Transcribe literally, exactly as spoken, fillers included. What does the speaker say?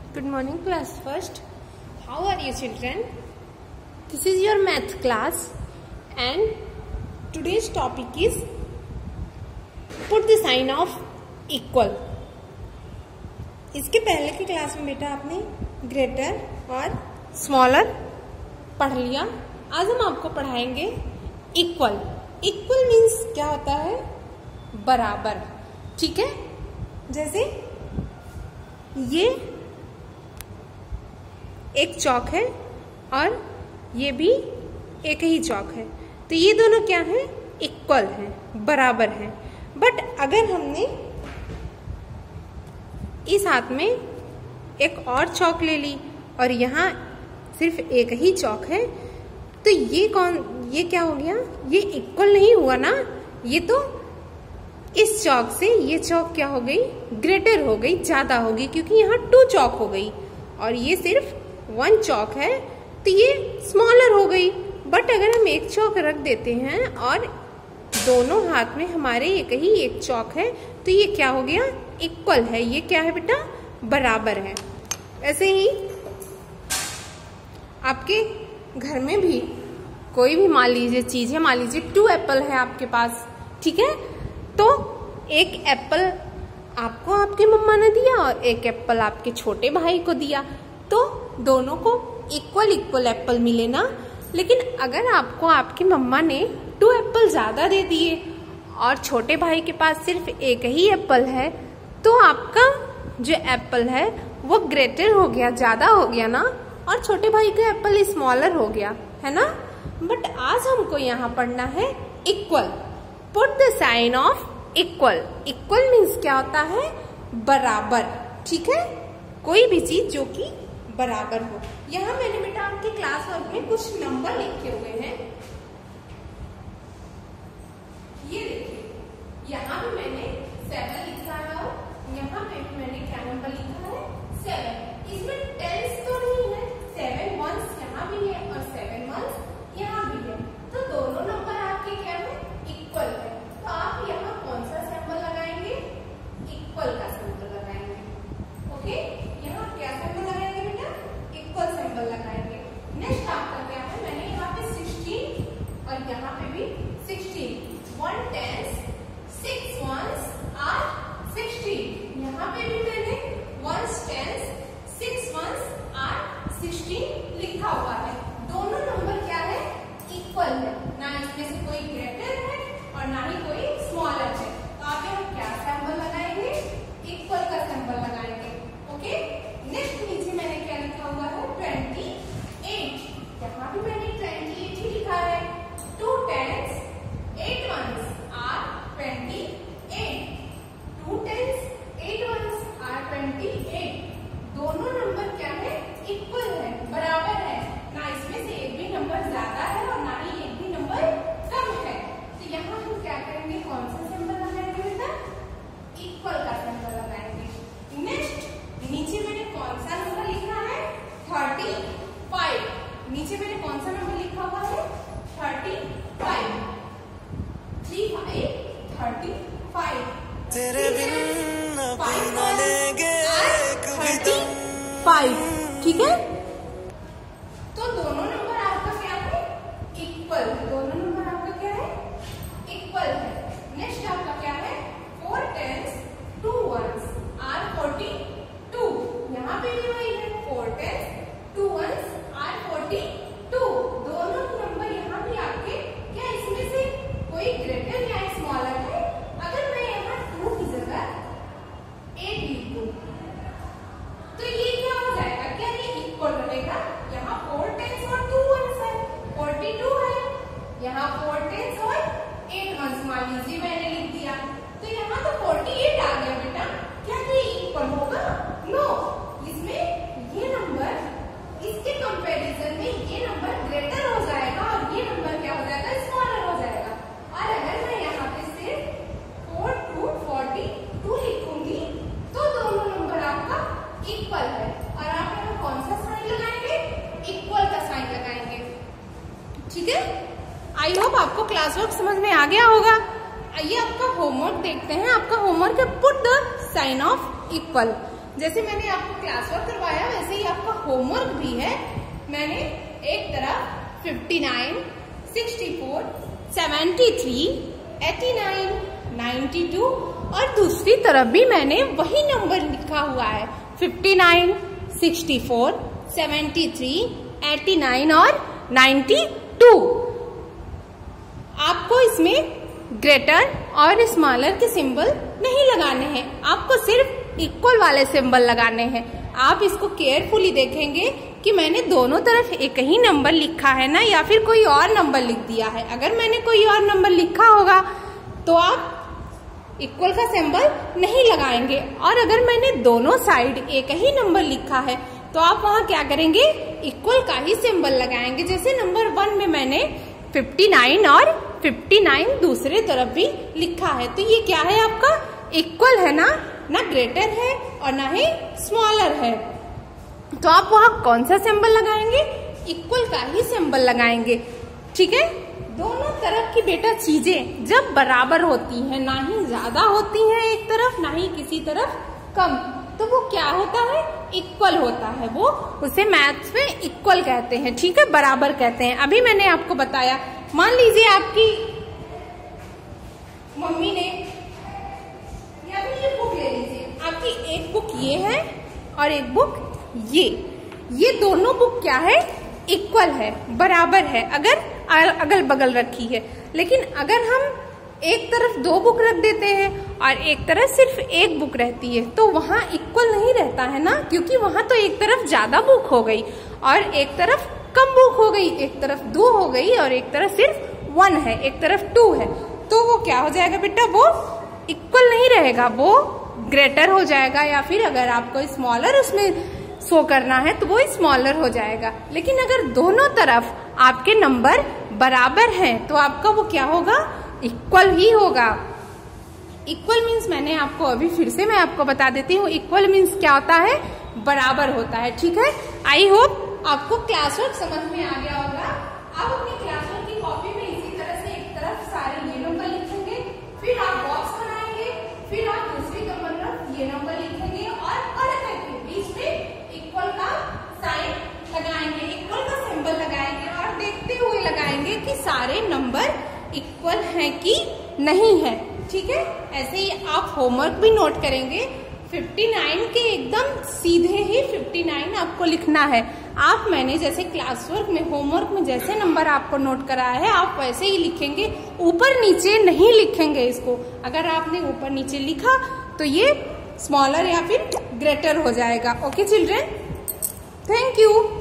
Good morning, class first. How are you, children? This is your math class, and today's topic is put the sign of equal. इसके पहले की class में बेटा आपने greater और smaller पढ़ लिया। आज हम आपको पढ़ाएंगे इक्वल। इक्वल मीन्स क्या होता है? बराबर। ठीक है, जैसे ये एक चौक है और ये भी एक ही चौक है, तो ये दोनों क्या है? इक्वल है, बराबर है। बट अगर हमने इस हाथ में एक और चौक ले ली और यहाँ सिर्फ एक ही चौक है, तो ये कौन ये क्या हो गया? ये इक्वल नहीं हुआ ना। ये तो इस चौक से ये चौक क्या हो गई? ग्रेटर हो गई, ज्यादा हो गई, क्योंकि यहाँ टू चौक हो गई और ये सिर्फ वन चौक है, तो ये स्मॉलर हो गई। बट अगर हम एक चौक रख देते हैं और दोनों हाथ में हमारे एक ही एक चौक है, तो ये क्या हो गया? इक्वल है। ये क्या है बेटा? बराबर है। ऐसे ही आपके घर में भी कोई भी मान लीजिए चीज है, मान लीजिए टू एप्पल है आपके पास, ठीक है, तो एक एप्पल आपको आपकी मम्मा ने दिया और एक एप्पल आपके छोटे भाई को दिया, तो दोनों को इक्वल इक्वल एप्पल मिले ना। लेकिन अगर आपको आपकी मम्मा ने टू एप्पल ज्यादा दे दिए और छोटे भाई के पास सिर्फ एक ही एप्पल है, तो आपका जो एप्पल है वो ग्रेटर हो गया, ज्यादा हो गया ना, और छोटे भाई का एप्पल स्मॉलर हो गया, है ना। बट आज हमको यहाँ पढ़ना है equal. Put the sign of equal. Equal means क्या होता है? बराबर। ठीक है, कोई भी चीज जो कि बराबर हो। यहाँ मैंने बेटा आपके क्लास वर्क में कुछ नंबर लिखे हुए हैं, ये देखिए। यहाँ भी मैंने सेवन लिखा है और यहाँ पे भी मैंने क्या नंबर लिखा है? सेवन। इसमें टेंस तो नहीं है, सेवन वंस यहाँ भी है और सेवन वंस यहाँ भी है, तो दोनों नंबर आपके क्या है? इक्वल है। तो आप यहाँ कौन सा सिंबल लगाएंगे? इक्वल का सिंबल लगाएंगे। ओके, यहाँ क्या सिंबल लगाएंगे बेटा? इक्वल सिंबल लगाएंगे। नेक्स्ट आपका क्या है? मैंने यहाँ पे सिक्सटीन और यहाँ पे भी sixteen. One tens, six ones are sixteen. यहाँ पे भी मैंने ones tens, six ones are sixteen लिखा हुआ है। दोनों नंबर क्या है? इक्वल है ना। इसमें से कोई ग्रेटर है और ना ही कोई स्मॉलर है, तो आप यहाँ क्या सिंबल लगाएंगे? इक्वल का सिंबल लगाएंगे। ओके, नेक्स्ट नीचे मैंने क्या लिखा हुआ है? Twenty eight. यहाँ भी मैंने ट्वेंटी एट ही लिखा है। Two tens, eight ones are twenty eight. Two tens, eight ones are twenty eight. दोनों नंबर क्या है? इक्वल है, बराबर है ना। इसमें से एक भी नंबर ज्यादा है और ना ही एक भी नंबर कम है, तो यहाँ हम क्या करेंगे? कौन सा सिंबल लगाएंगे बेटा? इक्वल का सिंबल लगाएंगे। नेक्स्ट नीचे मैंने कौन सा नंबर लिखा है? Thirty five. नीचे मैंने कौन सा नंबर लिखा हुआ है? Thirty five. Three five thirty five. तेरे बिन अपना लेंगे थर्टी फाइव। ठीक है, तो दोनों नंबर आपका क्या है? इक्वल। दोनों नंबर आपका क्या है? इक्वल है। नेक्स्ट आपका क्या है? Four tens, two ones are forty two. यहाँ पे भी वही है, four tens, two ones are forty two. दोनों नंबर यहाँ भी आपके क्या? इसमें से कोई ग्रेटर या स्मॉलर है? अगर मैं यहाँ टू की जगह एट लिखूं, तो ये क्या हो जाएगा? क्या ये इक्वल रहेगा? यहाँ फोर टेंस और टू वंस है, फोर्टी टू है। यहाँ फोर टेंस और एट वंस मान लीजिए मैंने लिख दिया, तो यहाँ तो फोर्टी एट आ गया बेटा। क्या ये इक्वल होगा? नो। इसमें ये नंबर इसके कंपैरिजन में ये नंबर ग्रेटर हो जाएगा और ये नंबर क्या हो जाएगा? स्मॉलर हो जाएगा। और अगर मैं यहाँ पे सिर्फ फोर टू फोर्टी टू लिखूंगी, तो दोनों नंबर आपका इक्वल है। और आप यहाँ कौन सा साइन लगाएंगे? इक्वल का साइन लगाएंगे। ठीक है, आई होप आपको क्लास वर्क समझ में आ गया होगा। आइए आपका होमवर्क देखते हैं। आपका होमवर्क है put the sign of equal. जैसे मैंने आपको क्लास वर्क करवाया वैसे ही आपका होमवर्क भी है। मैंने एक तरफ उनसठ, चौंसठ, तिहत्तर, नवासी, बानवे और दूसरी तरफ भी मैंने वही नंबर लिखा हुआ है उनसठ, चौंसठ, तिहत्तर, नवासी और बानवे। आपको इसमें ग्रेटर और स्मॉलर के सिंबल नहीं लगाने हैं, आपको सिर्फ इक्वल वाले सिंबल लगाने हैं। आप इसको केयरफुली देखेंगे कि मैंने दोनों तरफ एक ही नंबर लिखा है ना, या फिर कोई और नंबर लिख दिया है। अगर मैंने कोई और नंबर लिखा होगा तो आप इक्वल का सिंबल नहीं लगाएंगे, और अगर मैंने दोनों साइड एक ही नंबर लिखा है तो आप वहां क्या करेंगे, इक्वल का ही सिंबल लगाएंगे। जैसे नंबर वन में मैंने उनसठ और उनसठ दूसरे तरफ भी लिखा है, तो ये क्या है आपका इक्वल है ना, ना ग्रेटर है और ना ही स्मॉलर है। तो आप वहां कौन सा सिंबल लगाएंगे, इक्वल का ही सिंबल लगाएंगे। ठीक है, दोनों तरफ की बेटा चीजें जब बराबर होती हैं, ना ही ज्यादा होती हैं एक तरफ ना ही किसी तरफ कम, तो वो क्या होता है, इक्वल होता है। वो उसे मैथ्स में इक्वल कहते हैं। ठीक है, बराबर कहते हैं। अभी मैंने आपको बताया, मान लीजिए आपकी मम्मी ने, या फिर ये बुक ले लीजिए, आपकी एक बुक ये है और एक बुक ये ये दोनों बुक क्या है, इक्वल है, बराबर है अगर अगल बगल रखी है। लेकिन अगर हम एक तरफ दो बुक रख देते हैं और एक तरफ सिर्फ एक बुक रहती है तो वहां इक्वल नहीं रहता है ना, क्योंकि वहां तो एक तरफ ज्यादा बुक हो गई और एक तरफ कम बुक हो गई, एक तरफ दो हो गई और एक तरफ सिर्फ वन है, एक तरफ टू है। तो वो क्या हो जाएगा बेटा, वो इक्वल नहीं रहेगा, वो ग्रेटर हो जाएगा, या फिर अगर आपको स्मॉलर उसमें शो करना है तो वो स्मॉलर हो जाएगा। लेकिन अगर दोनों तरफ आपके नंबर बराबर हैं तो आपका वो क्या होगा, इक्वल ही होगा। इक्वल मीन्स मैंने आपको अभी फिर से मैं आपको बता देती हूँ, इक्वल मीन्स क्या होता है, बराबर होता है। ठीक है, आई होप आपको क्लास वर्क समझ में आ गया होगा। आप अपनी क्लास वर्क की कॉपी में इसी तरह से एक तरफ सारे ये नंबर लिखेंगे, फिर आप बॉक्स बनाएंगे, फिर आप दूसरी तरफ ये नंबर लिखेंगे और अलग करके बीच में इक्वल का साइन लगाएंगे, इक्वल का सिंबल लगाएंगे और देखते हुए लगाएंगे कि सारे नंबर इक्वल हैं कि नहीं है। ठीक है, ऐसे ही आप होमवर्क भी नोट करेंगे। उनसठ के एकदम सीधे ही उनसठ आपको लिखना है। आप मैंने जैसे क्लास वर्क में होमवर्क में जैसे नंबर आपको नोट कराया है आप वैसे ही लिखेंगे, ऊपर नीचे नहीं लिखेंगे इसको। अगर आपने ऊपर नीचे लिखा तो ये स्मॉलर या फिर ग्रेटर हो जाएगा। Okay children, thank you.